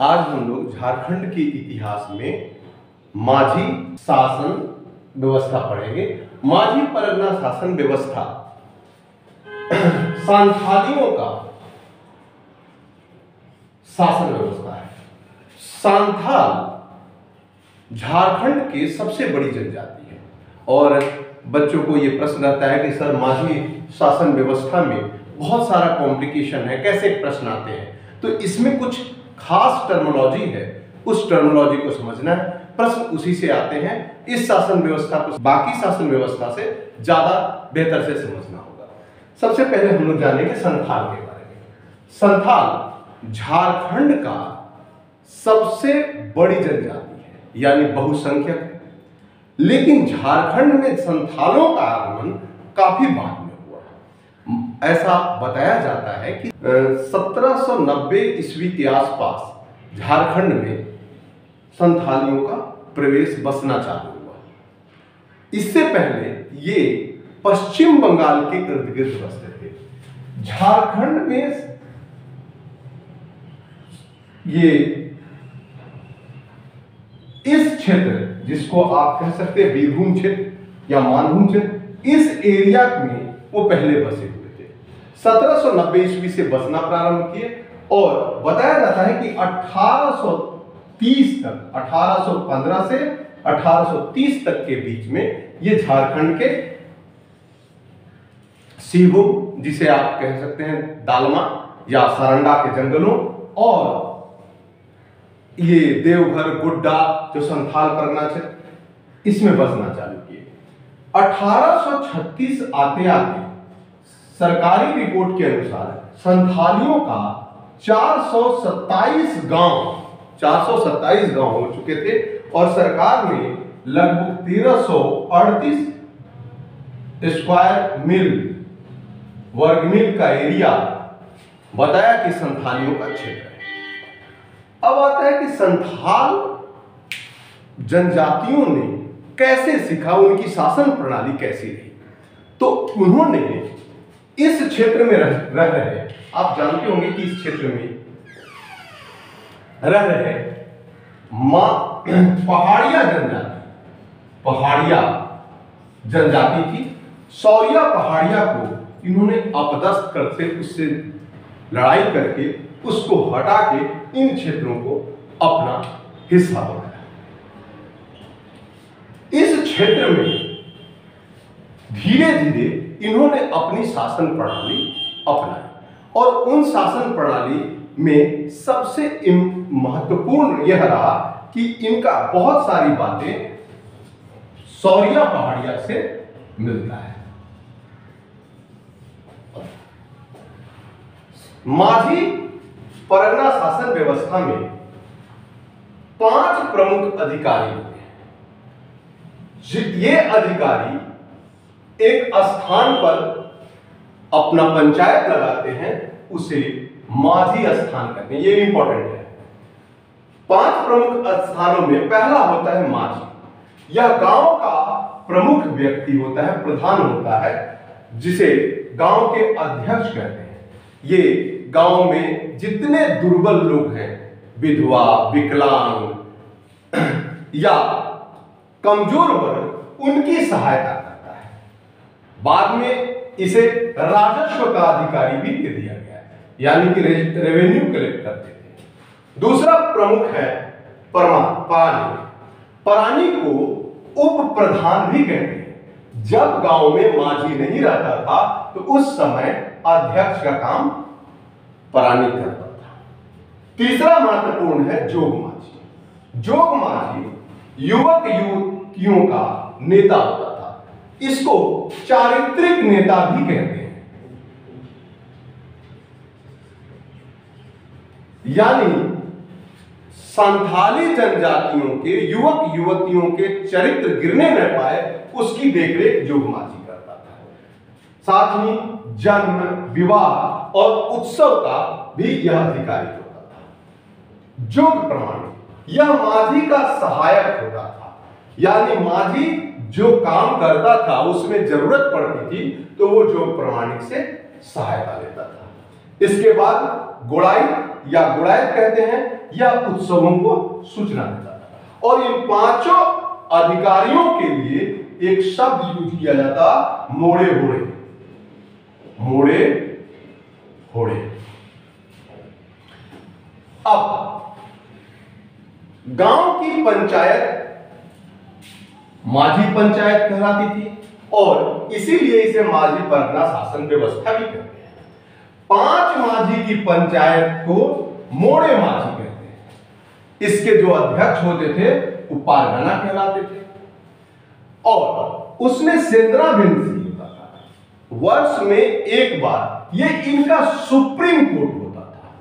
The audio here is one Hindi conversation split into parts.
आज हम लोग झारखंड के इतिहास में माझी शासन व्यवस्था पढ़ेंगे। माझी परगना शासन व्यवस्था सांथालियों का शासन व्यवस्था है। सांथाल झारखंड के सबसे बड़ी जनजाति है और बच्चों को ये प्रश्न रहता है कि सर माझी शासन व्यवस्था में बहुत सारा कॉम्प्लिकेशन है, कैसे प्रश्न आते हैं। तो इसमें कुछ खास टर्मिनोलॉजी है, उस टर्मिनोलॉजी को समझना है। प्रश्न उसी से आते हैं। इस शासन व्यवस्था को बाकी शासन व्यवस्था से ज्यादा बेहतर से समझना होगा। सबसे पहले हम लोग जानेंगे संथाल के बारे में। संथाल झारखंड का सबसे बड़ी जनजाति है, यानी बहुसंख्यक है। लेकिन झारखंड में संथालों का आगमन काफी बाद में हुआ। ऐसा बताया जाता है कि 1790 ईस्वी के आसपास झारखंड में संथालियों का प्रवेश बसना चालू हुआ। इससे पहले ये पश्चिम बंगाल के इर्द गिर्द बसते थे। झारखंड में ये इस क्षेत्र जिसको आप कह सकते हैं बीरभूम क्षेत्र या मानभूम क्षेत्र, इस एरिया में वो पहले बसे हुए थे। 1790 ईस्वी से बसना प्रारंभ किए और बताया जाता है कि 1830 तक, 1815 से 1830 तक के बीच में ये झारखंड के सिंहभूम, जिसे आप कह सकते हैं दालमा या सरंडा के जंगलों, और ये देवघर, गुड्डा जो संथाल परगना क्षेत्र, इसमें बसना चालू किए। 1836 आते आते सरकारी रिपोर्ट के अनुसार संथालियों का 427 गांव हो चुके थे और सरकार ने लगभग 1338 स्क्वायर मील, वर्ग मील का एरिया बताया कि संथालियों का क्षेत्र है। अब आता है कि संथाल जनजातियों ने कैसे सीखा, उनकी शासन प्रणाली कैसी रही। तो उन्होंने इस क्षेत्र में रह रहे, आप जानते होंगे कि इस क्षेत्र में रह रहे पहाड़िया जनजाति थी। सौरिया पहाड़िया को इन्होंने अपदस्थ करते, उससे लड़ाई करके उसको हटा के इन क्षेत्रों को अपना हिस्सा बनाया। इस क्षेत्र में धीरे धीरे इन्होंने अपनी शासन प्रणाली अपनाई और उन शासन प्रणाली में सबसे महत्वपूर्ण यह रहा कि इनका बहुत सारी बातें सौरिया पहाड़िया से मिलता है। माझी परगना शासन व्यवस्था में 5 प्रमुख अधिकारी होते हैं। ये अधिकारी एक स्थान पर अपना पंचायत लगाते हैं, उसे माझी स्थान कहते हैं। ये इंपॉर्टेंट है। 5 प्रमुख स्थानों में पहला होता है माझी। यह गांव का प्रमुख व्यक्ति होता है, प्रधान होता है, जिसे गांव के अध्यक्ष कहते हैं। ये गांव में जितने दुर्बल लोग हैं, विधवा, विकलांग या कमजोर वर्ग, उनकी सहायता करता है। बाद में इसे राजस्व का अधिकारी भी दे दिया गया है, यानी कि रेवेन्यू कलेक्ट करते थे। दूसरा प्रमुख है परानी। परानी को उप प्रधान भी कहते हैं। जब गांव में माझी नहीं रहता था तो उस समय अध्यक्ष का काम परानी करता था। तीसरा महत्वपूर्ण है जोग माझी। जोग माझी युवक युवतियों का नेता होता था। इसको चारित्रिक नेता भी कहते हैं, यानी संथाली जनजातियों के युवक युवतियों के चरित्र गिरने न पाए, उसकी देखरेख जोग माझी करता था। साथ ही जन्म, विवाह और उत्सव का भी यह अधिकारी होता था। जोग प्रमाणिक यह माझी का सहायक होता था, यानी माझी जो काम करता था उसमें जरूरत पड़ती थी तो वो जोग प्रमाणिक से सहायता लेता था। इसके बाद गोड़ाई या गुड़ायत कहते हैं या उत्सवों को सूचना देता था। और इन पांचों अधिकारियों के लिए एक शब्द यूज किया जाता, मोड़े होड़े। मोड़े होड़े। अब गांव की पंचायत माझी पंचायत कहलाती थी और इसीलिए इसे माझी परगना शासन व्यवस्था भी कहते हैं। 5 माझी की पंचायत को मोड़े माझी कहते हैं। इसके जो अध्यक्ष होते थे वो पारगना कहलाते थे और उसमें सेंद्रा बेंसी होता था। वर्ष में एक बार ये इनका सुप्रीम कोर्ट होता था।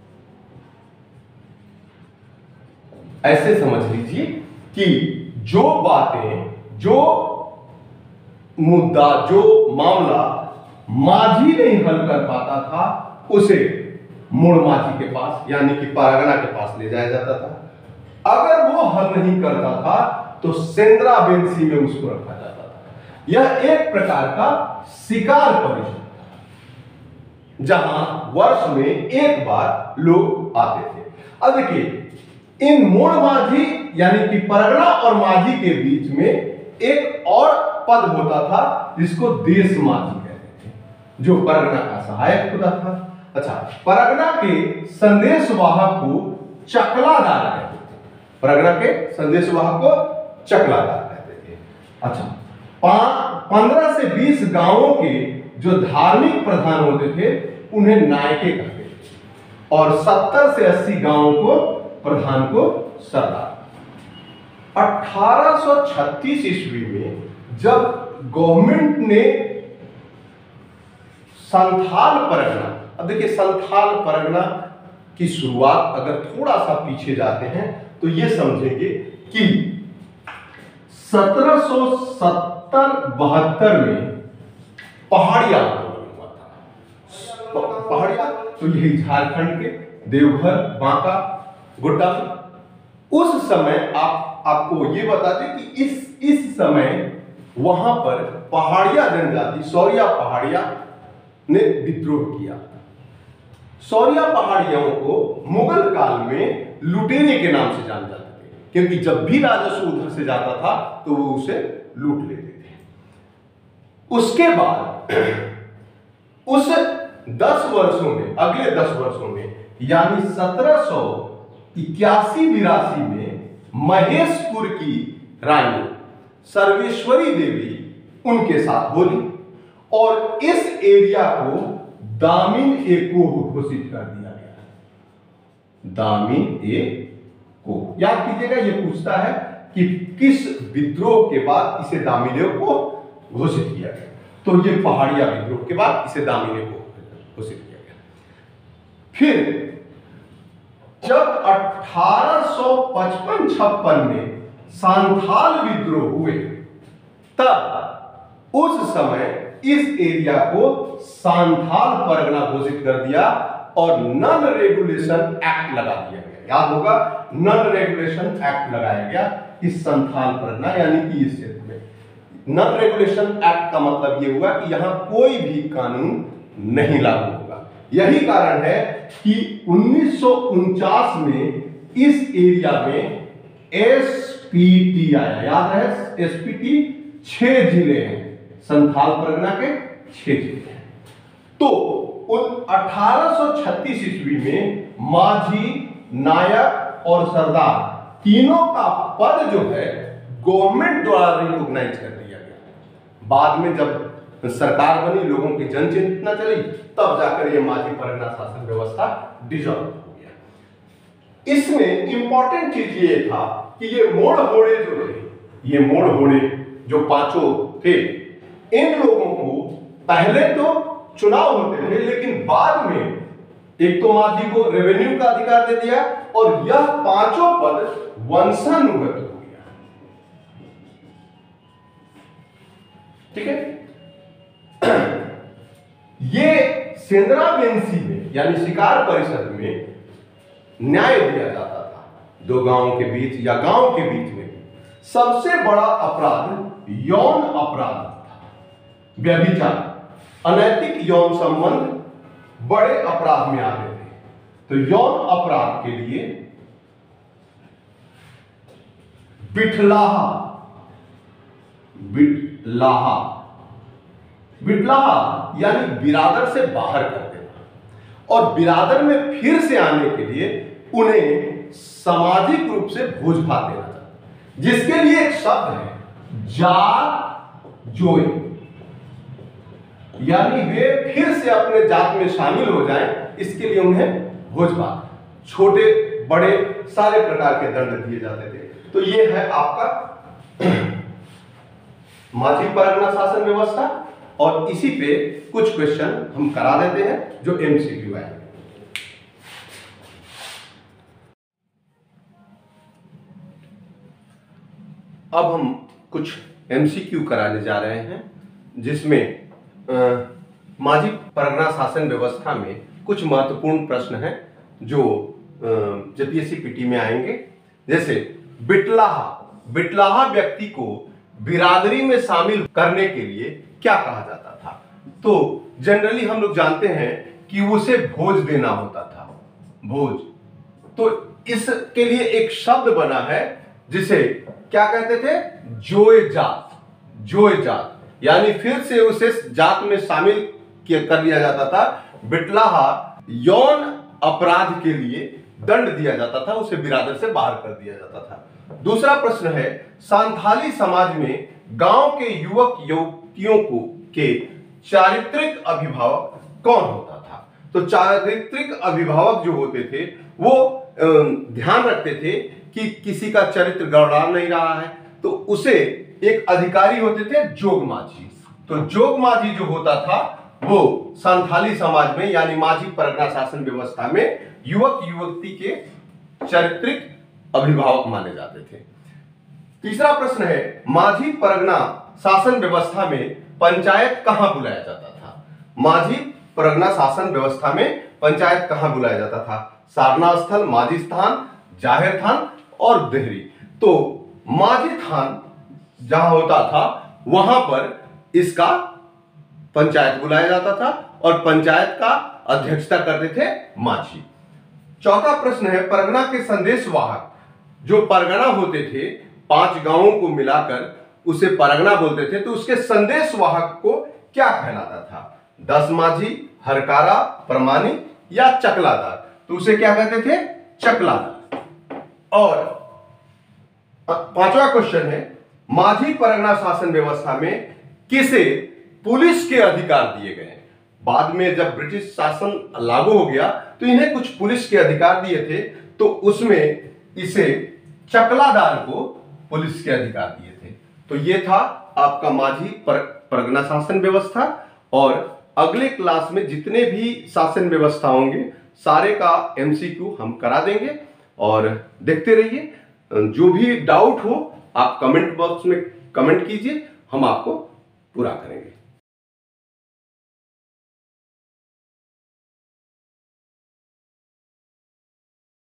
ऐसे समझ लीजिए कि जो बातें, जो मुद्दा, जो मामला माझी नहीं हल कर पाता था उसे मूड़ माझी के पास यानी कि पारगना के पास ले जाया जाता था। अगर वो हल नहीं करता था तो सेंद्रा बेंसी में उसको रखा जाता था। यह एक प्रकार का शिकार परिषद था जहां वर्ष में एक बार लोग आते थे। अब देखिए, इन मूड़ माझी यानी कि परगना और माझी के बीच में एक और पद होता था जिसको देश माझी कहते थे, जो परगना का सहायक होता था। अच्छा, परगना के संदेशवाहक को चकलादार कहते थे। परगना के संदेशवाहक को चकलादार कहते थे। अच्छा, 15 से 20 गांवों के जो धार्मिक प्रधान होते थे उन्हें नायके कहते थे और 70 से 80 गांवों को प्रधान को सरदार। 1836 ईस्वी में जब गवर्नमेंट ने संथाल परगना, अब देखिए संथाल परगना की शुरुआत अगर थोड़ा सा पीछे जाते हैं तो ये समझेंगे कि 1770-72 में पहाड़िया आंदोलन हुआ था। पहाड़िया तो यही झारखंड के देवघर, बांका, गोड्डा। उस समय आपको ये बता दें कि इस समय वहां पर पहाड़िया जनजाति, सौरिया पहाड़िया ने विद्रोह किया। सौरिया पहाड़ियों को मुगल काल में लुटेरे के नाम से जाने जाते थे क्योंकि जब भी राजस्व उधर से जाता था तो वो उसे लूट लेते थे। उसके बाद उस 10 वर्षों में, अगले 10 वर्षों में यानी 1781-82 में महेशपुर की रानी सर्वेश्वरी देवी उनके साथ बोली और इस एरिया को दामिन एकोह घोषित कर दिया गया। दामिन एकोह, याद कीजिएगा, ये पूछता है कि किस विद्रोह के बाद इसे दामिन एकोह घोषित किया गया, तो ये पहाड़िया विद्रोह के बाद इसे दामिन एकोह घोषित किया गया। फिर जब 1855-56 में सांथाल विद्रोह हुए तब उस समय इस एरिया को सांथाल परगना घोषित कर दिया और नन रेगुलेशन एक्ट लगा दिया गया। याद होगा, नन रेगुलेशन एक्ट लगाया गया इस संथाल परगना यानी कि इस क्षेत्र में। नन रेगुलेशन एक्ट का मतलब ये हुआ कि यहां कोई भी कानून नहीं लागू होगा। यही कारण है कि 1949 में इस एरिया में एसपीटी आया। याद है, एसपीटी 6 जिले हैं, संथाल परगना के 6 जिले हैं। तो 1836 ईस्वी में माझी, नायक और सरदार तीनों का पद जो है गवर्नमेंट द्वारा रिकॉग्नाइज कर दिया गया। बाद में जब सरकार बनी, लोगों की जनचेतना चली, तब जाकर ये माझी परगना शासन व्यवस्था डिसॉल्व हो गया। इसमें इंपॉर्टेंट चीज ये था कि ये मोड़ होड़े जो थे, ये मोड़ होड़े जो 5 थे, इन लोगों को पहले तो चुनाव होते थे लेकिन बाद में एक तो माझी को रेवेन्यू का अधिकार दे दिया और यह 5 पद वंशानुगत हो गया। ठीक है, ये सेंद्रा बेंसी में यानी शिकार परिषद में न्याय दिया जाता था 2 गांवों के बीच या गांव के बीच में। सबसे बड़ा अपराध यौन अपराध था, व्यभिचार, अनैतिक यौन संबंध बड़े अपराध में आते थे। तो यौन अपराध के लिए बिटलाहा, बिटलाहा, बिटलाहा यानी बिरादर से बाहर कर देना, और बिरादर में फिर से आने के लिए उन्हें सामाजिक रूप से भोज भात देना था, जिसके लिए एक शब्द है जात जोय, यानी वे फिर से अपने जात में शामिल हो जाएं, इसके लिए उन्हें भोज भात, छोटे बड़े सारे प्रकार के दंड दिए जाते थे। तो ये है आपका माझी परगना शासन व्यवस्था, और इसी पे कुछ क्वेश्चन हम करा देते हैं जो एमसीक्यू है। अब हम कुछ एमसीक्यू कराने जा रहे हैं, जिसमें माझी परगना शासन व्यवस्था में कुछ महत्वपूर्ण प्रश्न हैं जो जेपीएससी पीटी में आएंगे। जैसे बिटलाहा, बिटलाहा व्यक्ति को बिरादरी में शामिल करने के लिए क्या कहा जाता था? तो जनरली हम लोग जानते हैं कि उसे भोज देना होता था, भोज। तो इसके लिए एक शब्द बना है जिसे क्या कहते थे? जोय जात, जोय जात, यानी फिर से उसे जात में शामिल कर लिया जाता था। बिटलाहा यौन अपराध के लिए दंड दिया जाता था, उसे बिरादर से बाहर कर दिया जाता था। दूसरा प्रश्न है, सांथाली समाज में गांव के युवक युवतियों को के चारित्रिक अभिभावक कौन होता था? तो चारित्रिक अभिभावक जो होते थे वो ध्यान रखते थे कि किसी का चरित्र गड़बड़ा नहीं रहा है, तो उसे एक अधिकारी होते थे जोग माझी। तो जोग माझी जो होता था वो संथाली समाज में यानी माझी परगना शासन व्यवस्था में युवक युवती के चारित्रिक अभिभावक माने जाते थे। तीसरा प्रश्न है, माझी परगना शासन व्यवस्था में पंचायत कहां बुलाया जाता था? माझी परगना शासन व्यवस्था में पंचायत कहां बुलाया जाता था? सारना स्थल, माझी स्थान, जाहिर थान और देहरी। तो माझी थान जहां होता था वहां पर इसका पंचायत बुलाया जाता था और पंचायत का अध्यक्षता करते थे माझी। चौथा प्रश्न है, परगना के संदेशवाहक जो परगना होते थे 5 गांवों को मिलाकर उसे परगना बोलते थे, तो उसके संदेशवाहक को क्या कहलाता था? 10 माझी, हरकारा, प्रमाणी या चकलादार? तो उसे क्या कहते थे? चकलादार। और 5वां क्वेश्चन है, माझी परगना शासन व्यवस्था में किसे पुलिस के अधिकार दिए गए? बाद में जब ब्रिटिश शासन लागू हो गया तो इन्हें कुछ पुलिस के अधिकार दिए थे, तो उसमें इसे चकलादार को पुलिस के अधिकार दिए थे। तो ये था आपका माझी परगना शासन व्यवस्था, और अगले क्लास में जितने भी शासन व्यवस्था होंगे सारे का एमसीक्यू हम करा देंगे, और देखते रहिए। जो भी डाउट हो आप कमेंट बॉक्स में कमेंट कीजिए, हम आपको पूरा करेंगे।